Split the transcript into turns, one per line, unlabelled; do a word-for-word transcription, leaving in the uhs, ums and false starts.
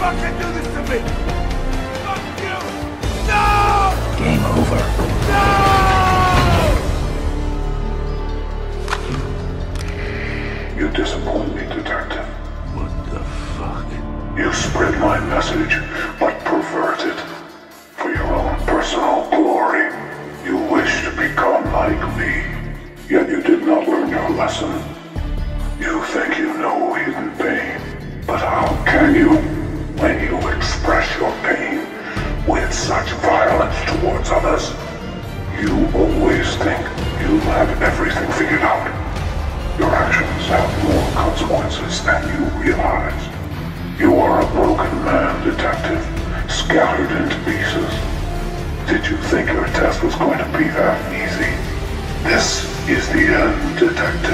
fucking do this to me! Fuck you! No!
Game over.
No!
You disappoint me, Detective.
What the fuck?
You spread my message, but pervert it. For your own personal glory. You wish to become like me. Yet you did not learn your lesson. You think you know hidden pain. But how can you, when you express your pain with such violence towards others? You always think you have everything figured out. Your actions have more consequences than you realize. You are a broken man, Detective, scattered into pieces. Did you think your test was going to be that easy? This is the end, Detective.